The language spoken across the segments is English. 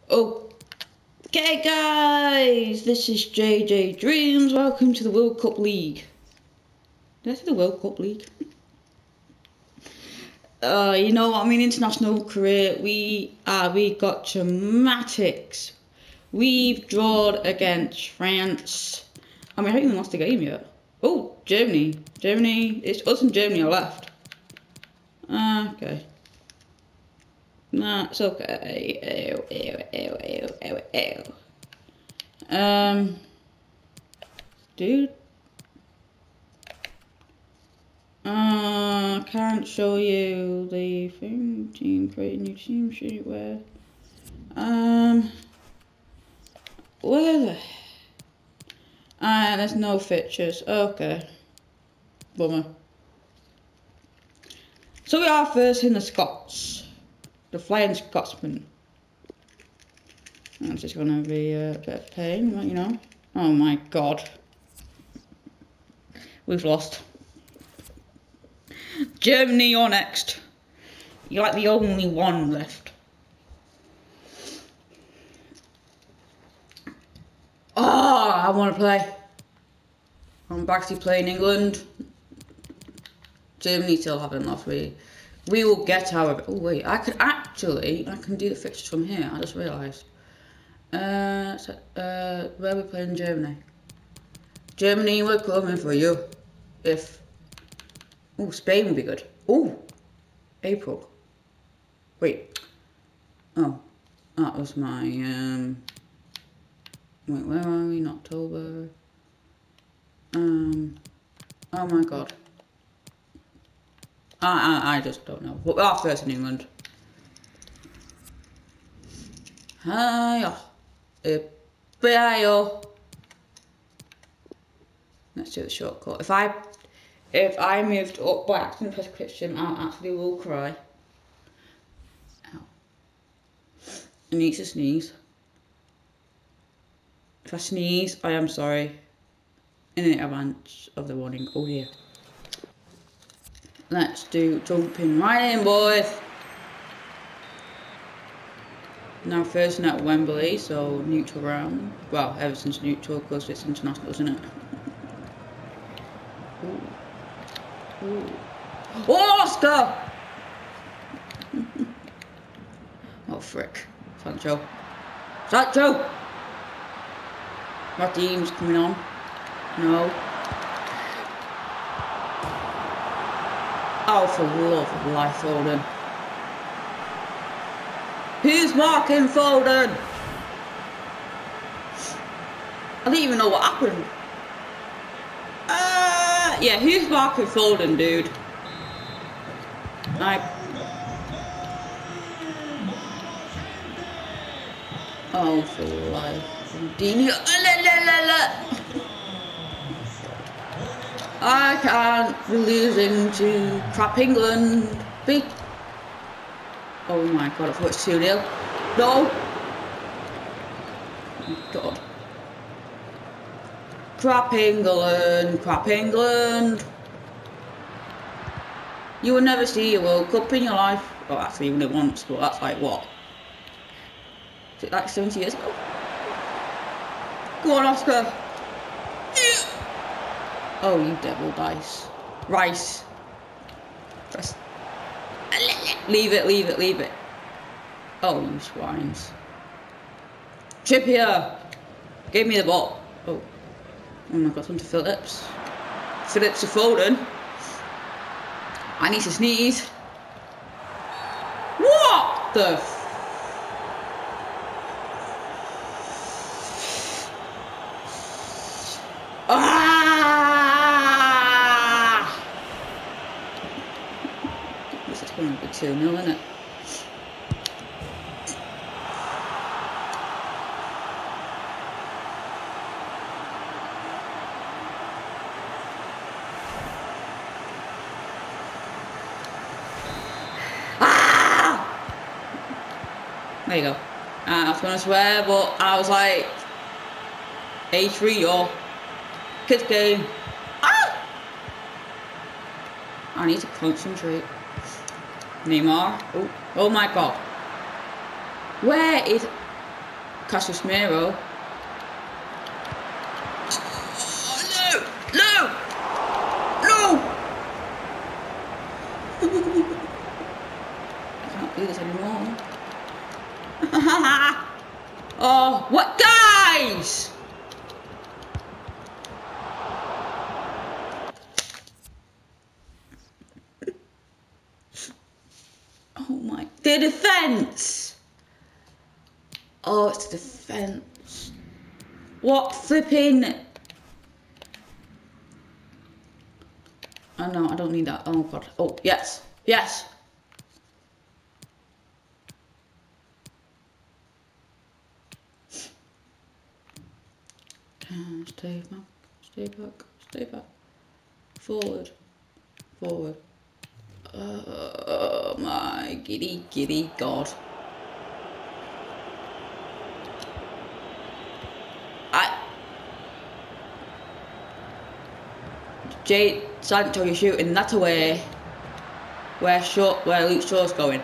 Okay guys, this is JJ Dreams. Welcome to the World Cup League. Did I say the World Cup League? You know what I mean, international career. We got dramatics. We've drawn against France. I mean, I haven't even lost a game yet. Oh, Germany. It's us and Germany are left. Okay. Nah, it's okay. Dude. Can't show you the thing. Team, create a new team sheet where the there's no pictures. Okay. Bummer. So we are first in the Scots. The Flying Scotsman. That's just gonna be a bit of pain, you know. Oh my god. We've lost. Germany, you're next. You're like the only one left. Oh, I want to play. I'm back to playing England. Germany still haven't lost. We will get our. Oh wait, I can do the fixtures from here. I just realised. Where are we playing Germany? Germany, we're coming for you. Oh, Spain would be good. Oh, April. Wait. Oh, that was my, wait, where are we in October? Oh my god. I just don't know. But we are first in England. Hiya. Let's do the shortcut. If I moved up by accident prescription, I actually will cry. Ow. I need to sneeze. If I sneeze, I am sorry. In advance of the warning. Oh dear. Let's do jumping right in, boys. Now first at Wembley, so neutral ground. Well, ever since neutral, because it's international, isn't it? Ooh. Ooh. Oh, Oscar! Oh, frick. Sancho. Raheem's coming on. No. Oh, for love of life, Foden. Who's marking Foden? I don't even know what happened. Yeah, who's marking Foden, dude? Oh, for life. I can't be losing to crap England. Oh my god, I thought it's 2-0. No! Oh god. Crap England. You will never see a World Cup in your life. Well, actually, you won it once, but that's like what? Is it like 70 years ago? Go on, Oscar. Oh, you devil dice. Rice. Press. Leave it. Oh, you swines. Trippier. Give me the ball. Oh my god, on to Phillips. Phillips to Foden. I need to sneeze. What the This is going to be 2-0, isn't it? There you go. I was gonna swear, but I was like, A3 or kids game. I need to concentrate. Neymar. Oh my god. Where is Casemiro. Oh, no! No! No! I can't do this anymore. Oh, what? Guys! Oh my. The defence! Oh, it's the defence. What flipping. Oh no, I don't need that. Oh god. Oh, yes. Yes! Stay back. Stay back. Stay back. Forward. Forward. Oh my giddy god. Jade Sancho, you're shooting that away. Where Luke Shaw's going.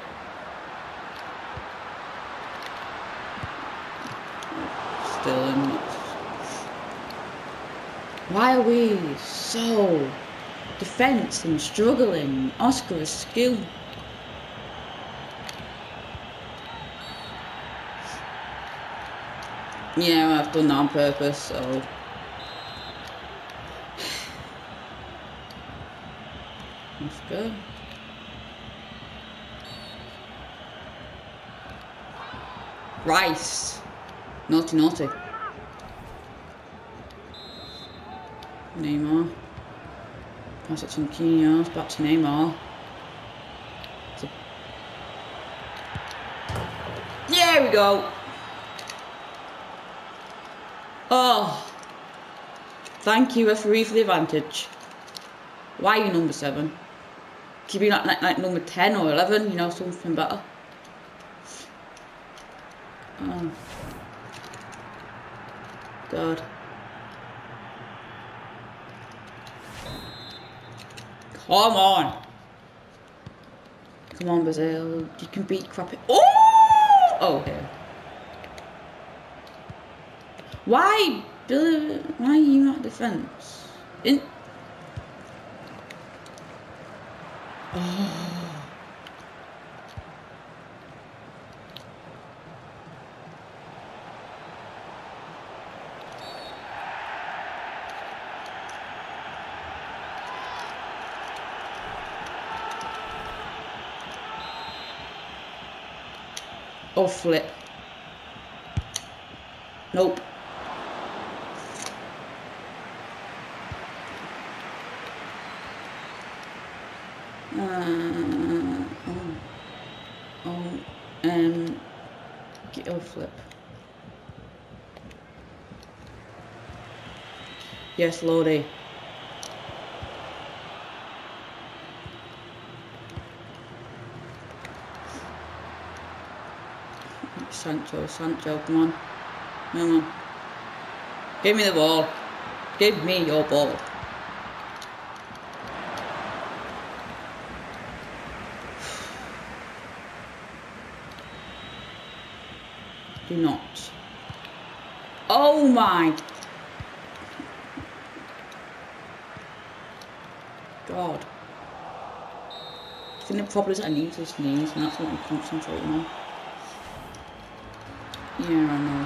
Still in. Why are we so defence and struggling? Oscar is skill. Yeah, I've done that on purpose, so. Let's go. Rice. Naughty, naughty. Neymar. Pass it to Marquinhos. Back to Neymar. There we go. Oh. Thank you, referee, for the advantage. Why are you number 7? Could you be like number 10 or 11, you know, something better. Oh. God. Come on. Come on, Brazil. You can beat crap. Oh! Oh, okay. Why are you not defense? Oh. Oh, flip. Nope. Oh, flip. Yes, Lordy. Sancho, come on. Come on. Give me the ball. Give me your ball. Do not. Oh my God. I think the problem is I need to sneeze, and that's what I'm concentrating on. Yeah, I know.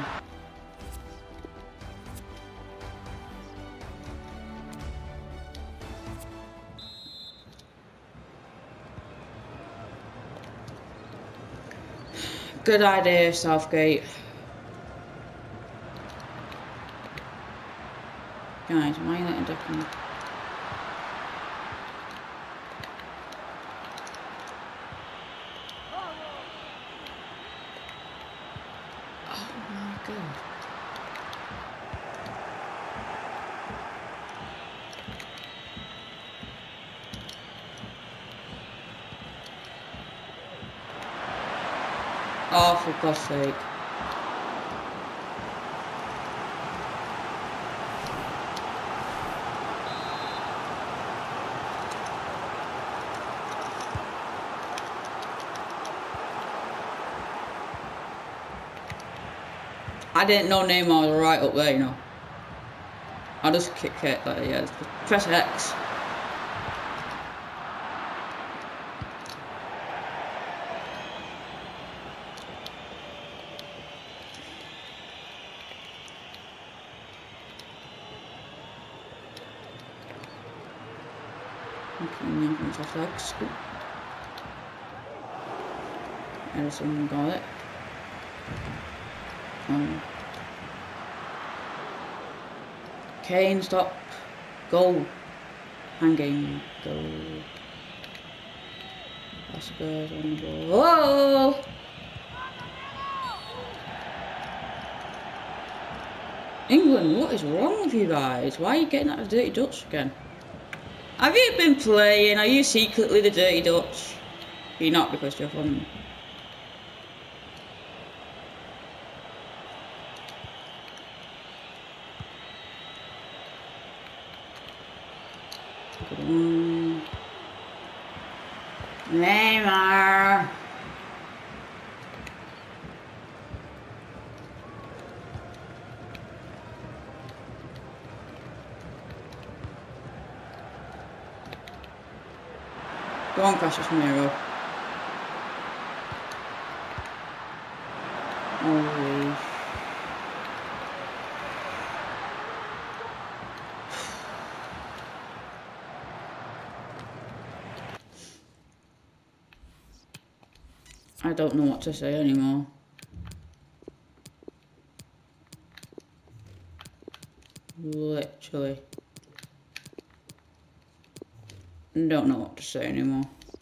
Good idea, Southgate. Guys, why are you letting Declan? Oh my God. Oh, for God's sake. I didn't know Neymar was right up there, you know. I'll just kick it, like, yeah, just press X. Okay, now from off legs. Edison got it. Kane, stop. Goal. Hanging. Goal. Spurs on the ball. Whoa! England, what is wrong with you guys? Why are you getting that dirty Dutch again? Have you been playing? Are you secretly the dirty Dutch? You're not, because you're from... Good one. Neymar. Go on, Cassius Miro. Oh. I don't know what to say anymore. Literally. Don't know what to say anymore.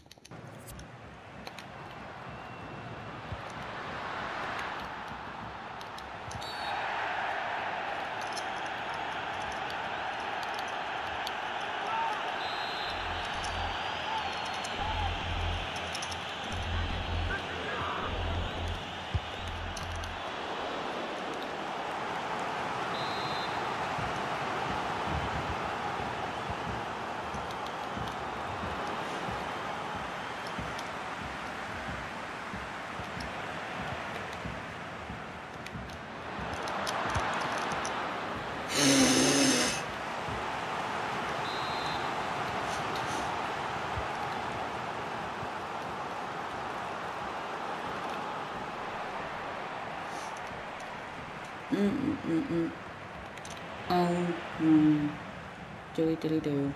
Oh no. Dilly dilly do.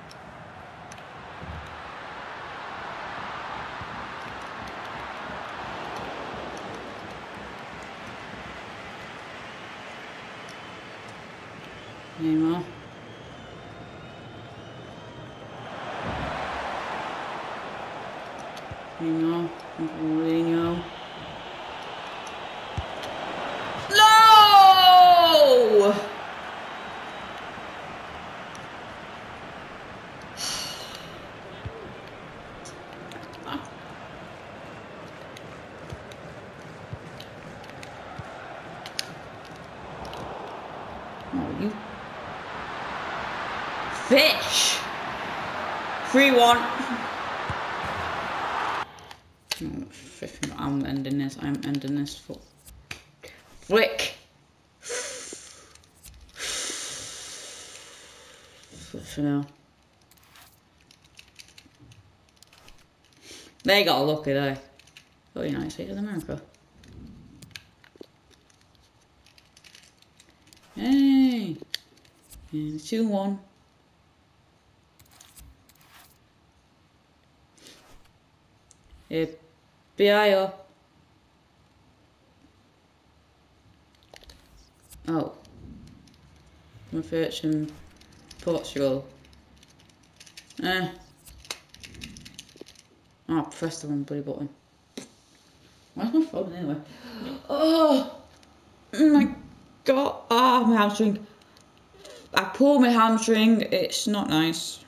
Neymar. Neymar. Mourinho. No! Oh, you fish! 3-1. I'm ending this. I'm ending this for flick. For now. They got lucky there. Oh, United States of America. Hey! And 2-1. BIO. Oh. My first in Portugal. Oh, I pressed the wrong bloody button. Where's my phone anyway? Oh my god. Ah, my hamstring. I pulled my hamstring. It's not nice.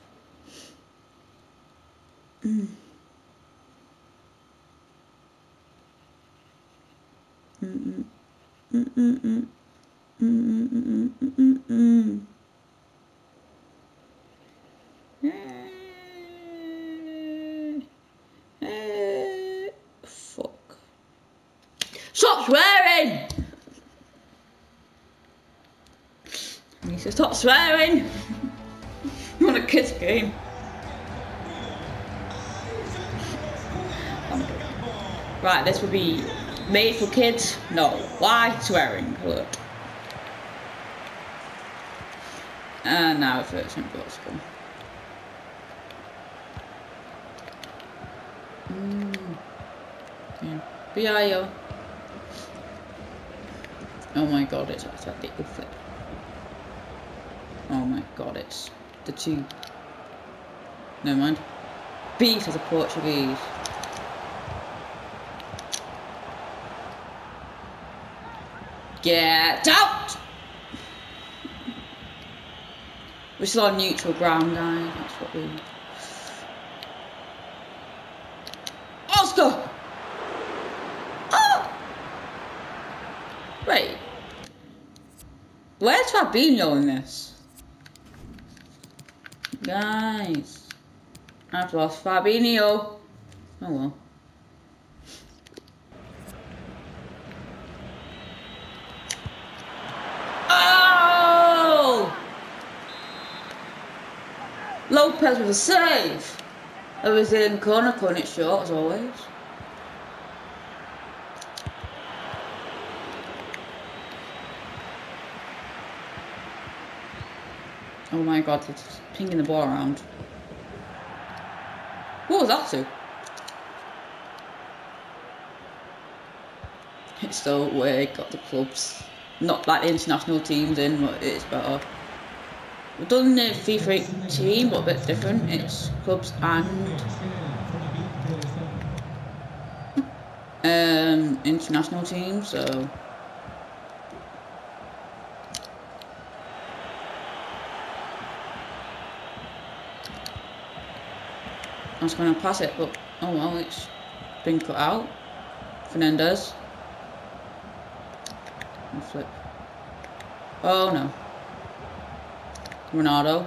Fuck. Stop swearing! He says, stop swearing! You want a kids game? Right, this would be made for kids. No. Why swearing? Look. And now it's impossible. Yeah. B.I.O. Oh my god, it's a little flip. Oh my god, it's the two. Never mind. Beast as a Portuguese. Get out! We're still on neutral ground, guys. That's what we. Oscar! Oh! Wait. Where's Fabinho in this? Guys. I've lost Fabinho. Oh well. Oh! Lopez with a save. It was in corner, cutting it short as always. Oh my god, it's pinging the ball around. What was that to? It's still where it got the clubs. Not like the international teams in, but it's better. We've done the FIFA 18, but a bit different. It's clubs and international teams, so. I was going to pass it, but oh well, it's been cut out. Fernandez. And flip. Oh no. Ronaldo.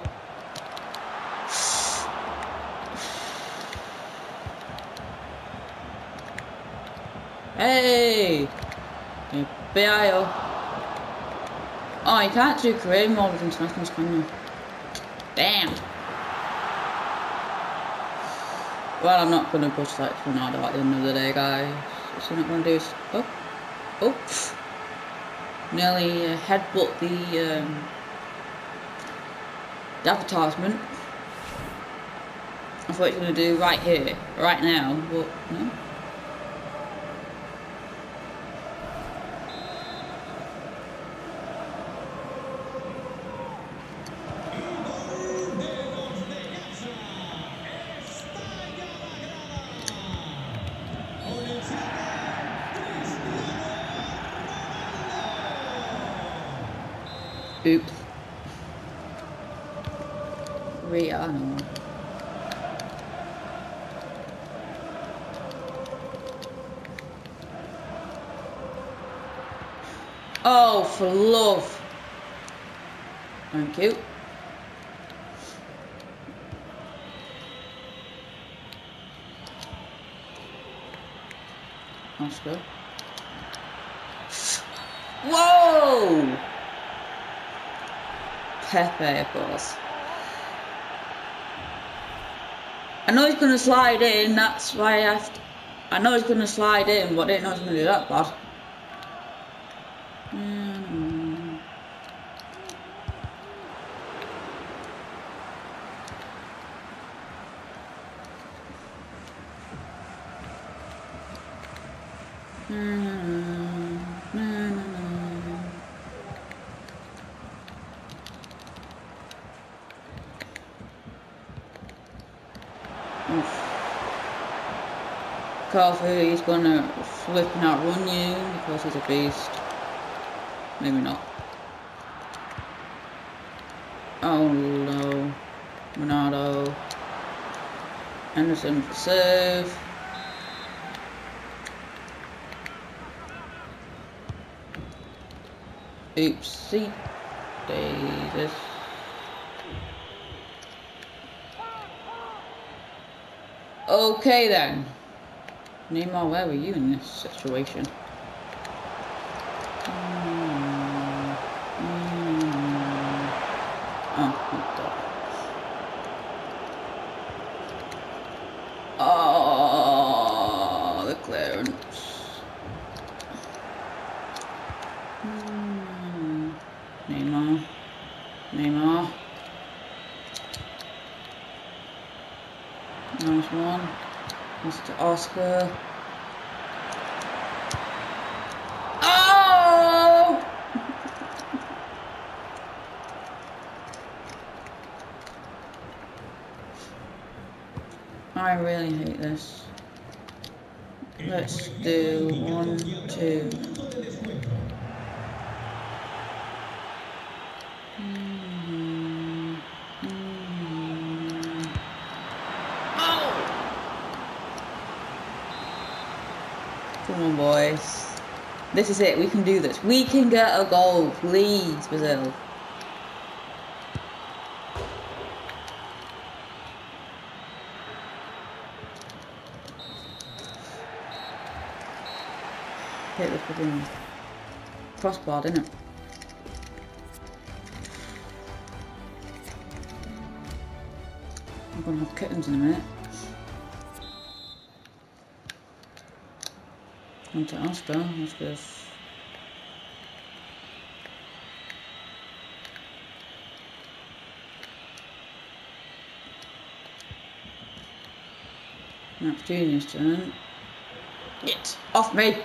Hey! B.I.O. Oh, you can't do career mode with internationals, can you? Damn! Well, I'm not going to push that Ronaldo at the end of the day, guys. What's he not going to do is... Oh! Oh! Nearly headbutt the advertisement. I thought he was going to do right here, right now, but no. Oops. Rihanna. Oh, for love. Thank you. Oscar. Whoa! Pepe, of course. I know he's gonna slide in, that's why I have to. I know he's gonna slide in, but I didn't know he was gonna do that bad. Coffee, he's gonna flip and outrun you because he's a beast. Maybe not. Oh no. Ronaldo. Anderson for serve. Oopsie daisies. Okay then. Neymar, where were you in this situation? Neymar. Neymar. Nice one. Mr. Oscar. Oh! I really hate this. Let's do 1, 2. Come on, boys. This is it. We can do this. We can get a goal. Please, Brazil. Hit the fucking crossbar, didn't it? I'm gonna have kittens in a minute. On to Oscar. Oscar's. That's Junior's turn. Get off me!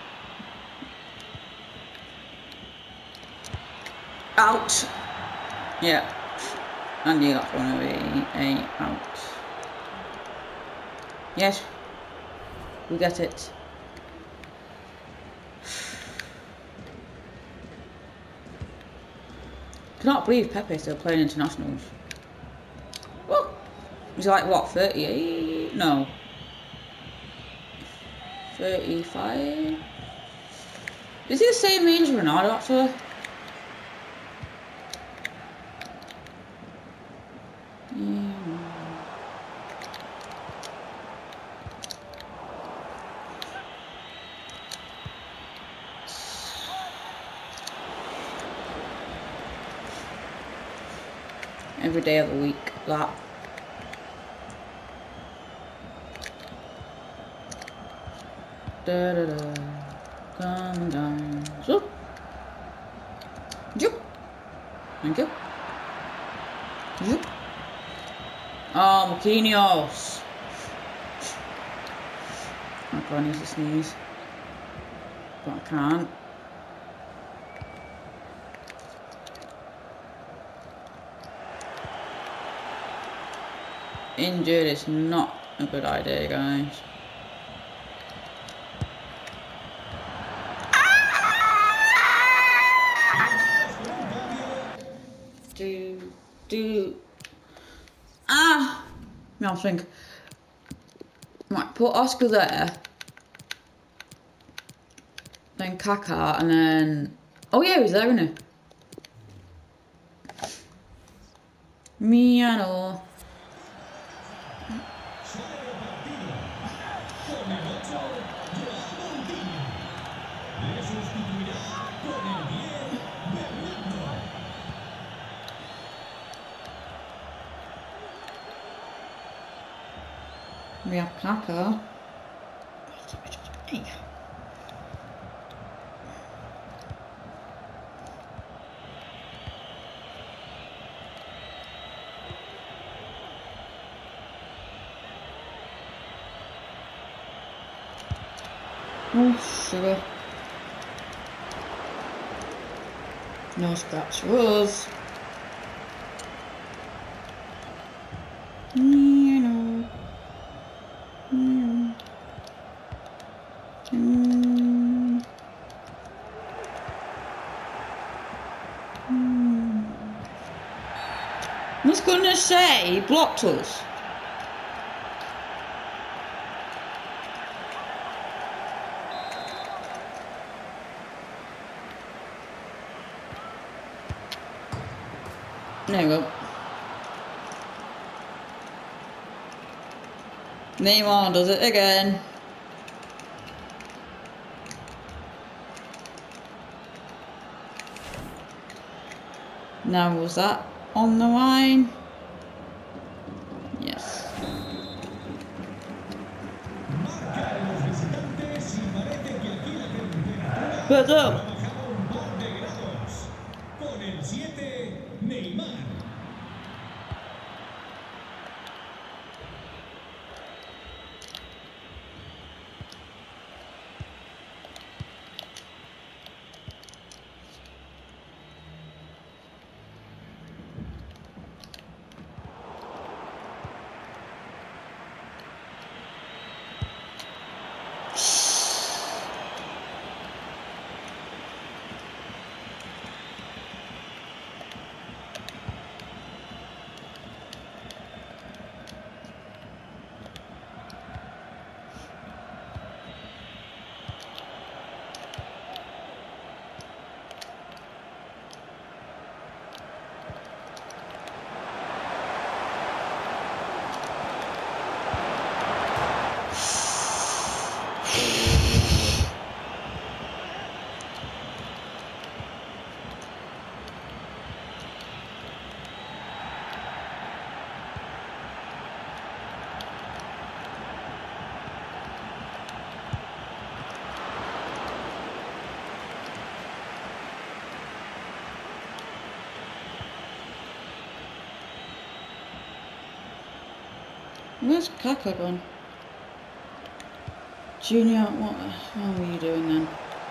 Out! Yeah. I knew that's going to be a out. Yes. We get it. Cannot believe Pepe's still playing internationals. What? He's like, what, 38? No. 35? Is he the same age as Ronaldo, actually? Every day of the week, that. Da da da. Come down. So. Joop. Thank you. Joop. Oh, Marquinhos. My God, I need to sneeze. But I can't. Injured is not a good idea, guys. Now I think, right, put Oscar there, then Kaká, and then, oh yeah, he's there, isn't he? Miano. We have Kaká. Oh, sugar. No scratch rules. I was gonna say, he blocked us. There we go. Neymar does it again. Now was that on the line? Yes. But up. Where's Kaka gone? Junior, what are you doing then?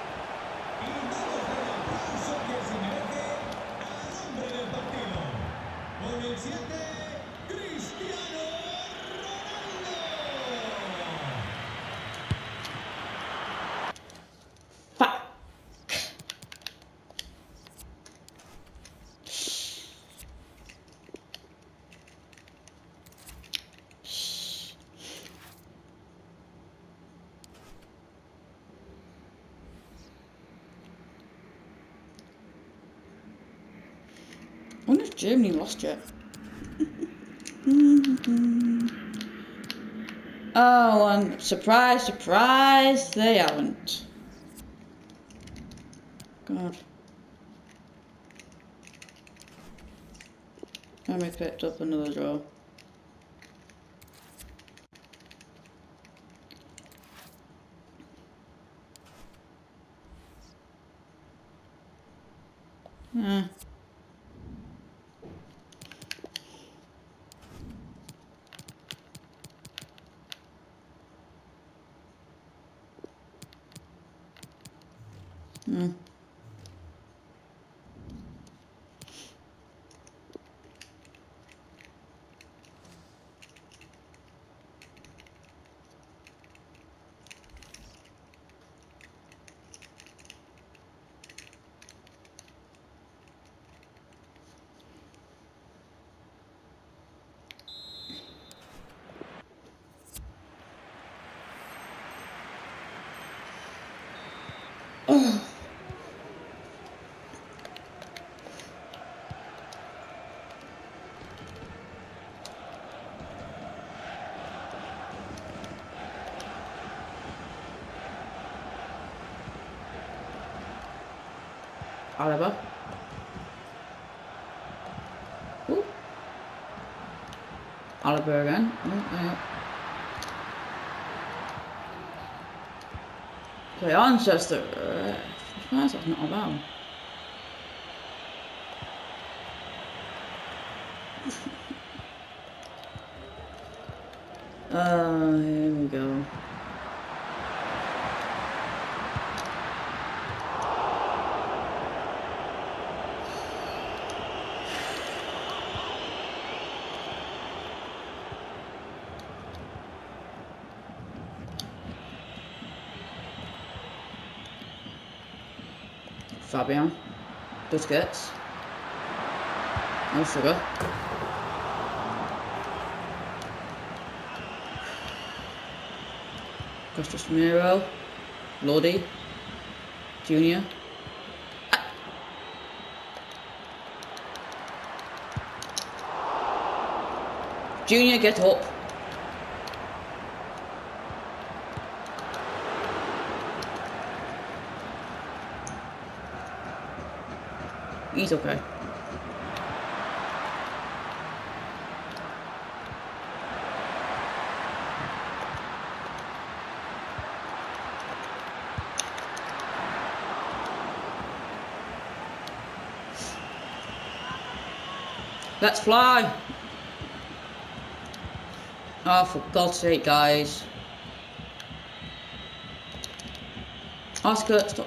Fuck. I wonder if Germany lost yet. Oh, and surprise, surprise, they haven't. God. And we picked up another draw. Yeah. Mm. Oh. Oliver. Ooh. Oliver again. Oh, yeah. Play Ancestor. That's not about. Here we go. Fabian. Busquets. No sugar. Costas Ramiro. Lodi. Junior. Junior, get up. He's okay. Let's fly. Oh, for God's sake, guys. Oscar, stop.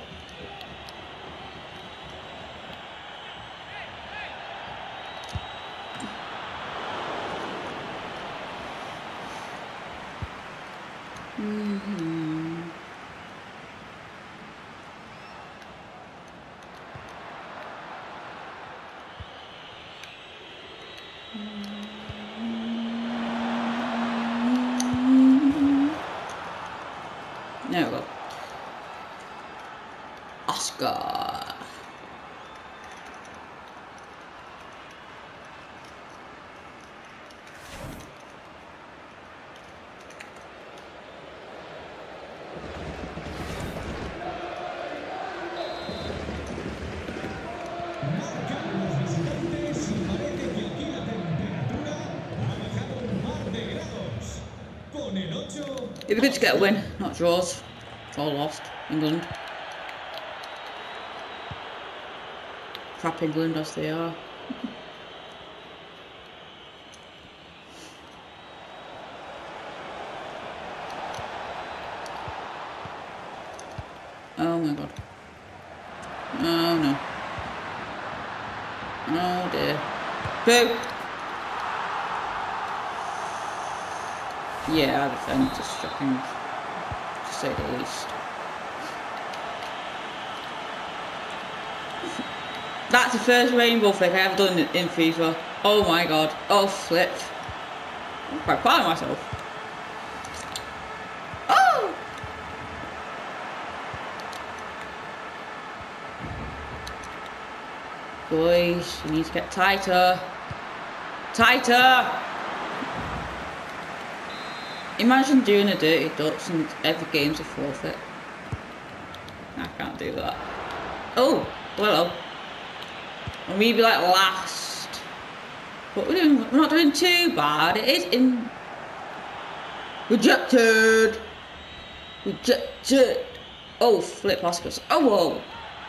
There we go. Oscar. It'd be good to get a win, not draws. It's all lost. England. Crap England as they are. Oh dear. Boo! Yeah, our defence is shocking, to say the least. That's the first rainbow flick I have done in FIFA. Oh my god. Oh, flip. I'm quite proud of myself. Oh! Boys, you need to get tighter. Tighter! Imagine doing a dirty Dutch and every game's a forfeit. I can't do that. Oh, well. And we'd be like last. But we're not doing too bad. It is in. Rejected! Rejected! Oh, flip Oscars. Oh, whoa!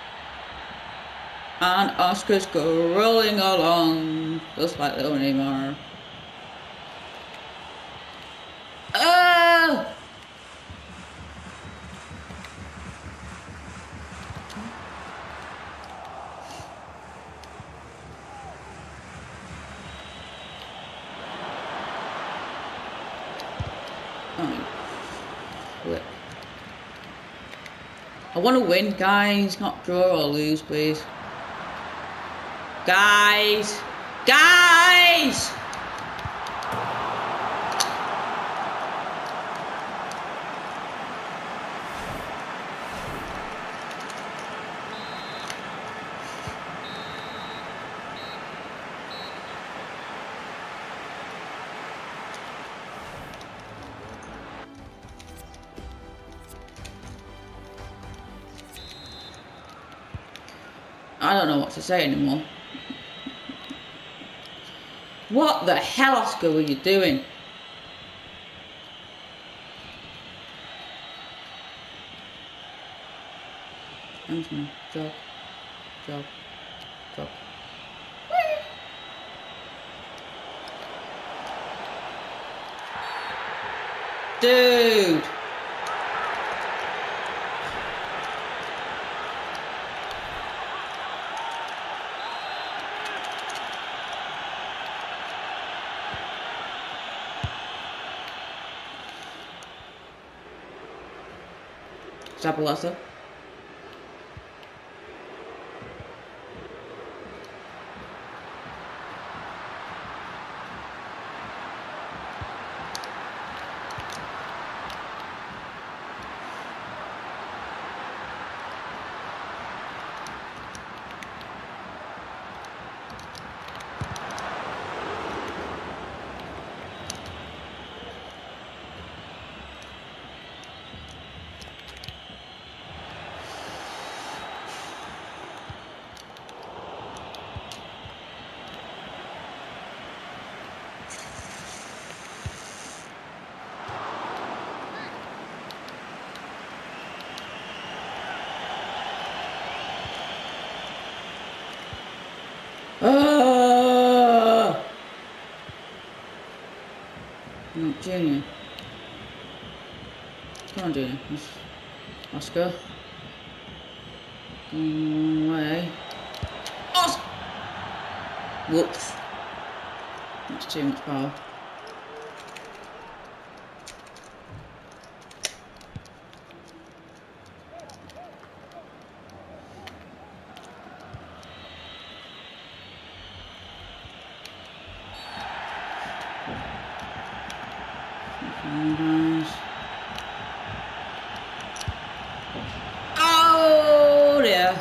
And Oscars go rolling along, just like little Neymar. Oh! Flip. I want to win, guys, not draw or lose, please. Guys! Guys! I don't know what to say anymore. What the hell, Oscar, were you doing? Job. Dude! Zapalasa. Junior. Come on, Junior. Oscar. Way. Oscar! Whoops. That's too much power. Oh dear.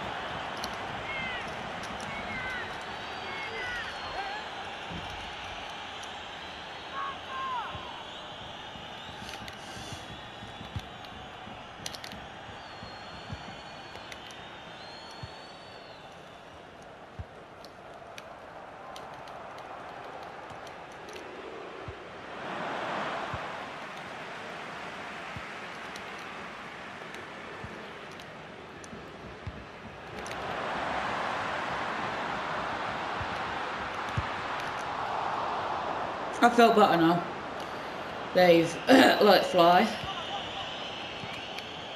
I felt better now. Dave, let it fly.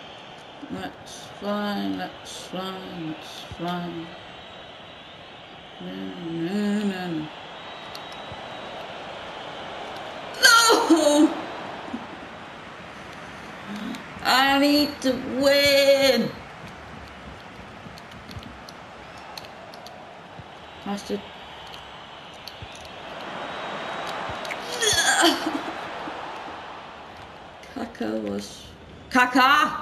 Let's fly, let's fly, let's fly. No. No! I need to win! Bastard. Kaka was... Kaka!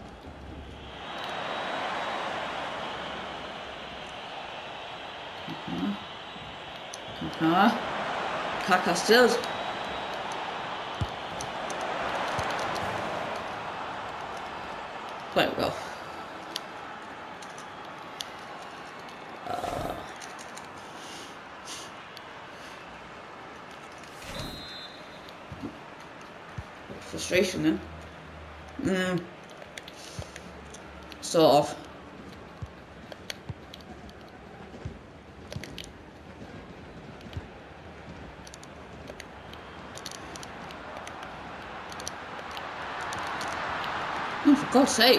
Kaka stills. There we go. Frustration then. Sort of. Oh, for God's sake.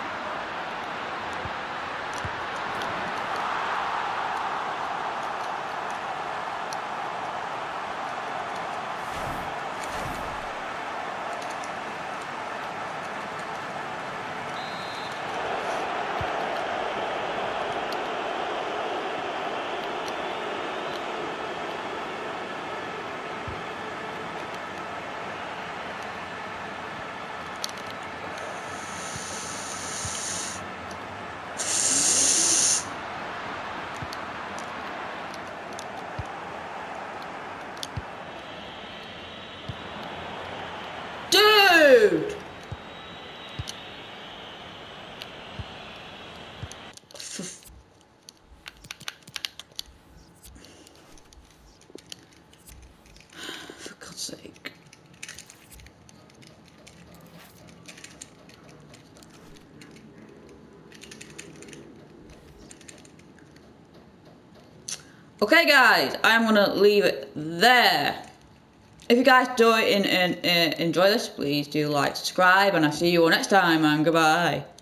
Dude! For God's sake. Okay guys, I'm gonna leave it there. If you guys do enjoy this, please do like, subscribe, and I'll see you all next time, and goodbye.